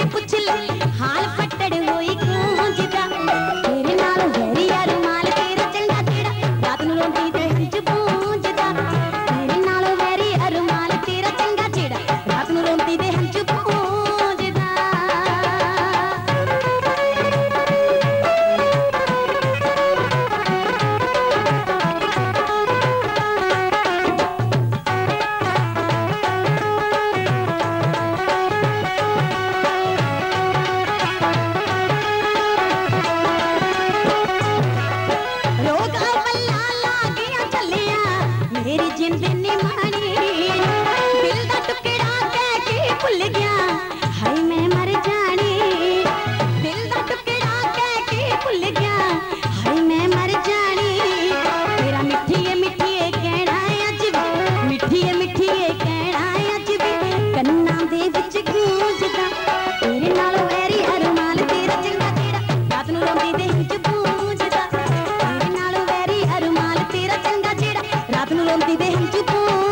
पुछ ले हाल फट्टड़ होई गूंजदा तेरे नाल वैरी रुमाल तेरा चंगा तेरा रात नूं रोंदी ते हंज पूंजदा तेरे नाल वैरी रुमाल तेरा चंगा तेरा रात नूं रोंदी ते हंज पूंजदा। मेरी जिंद निमानी दिल दा टुकड़ा कह के भुल गया हाय मैं मर जानी दिल दा टुकड़ा कह के भुल गया हाय मैं मर जानी तेरा मिठिए कहना अज भी मिठिए कहना अज भी कन्ना दे विच गूंजदा तेरे नाल वैरी रुमाल तेरा चंगा तेरा रात नूं रोंदी ते हिंज पूंजदा तेरे नाल वैरी रुमाल तेरा चंगा तेरा रात नूं रोंदी ते हंज पूंजदा।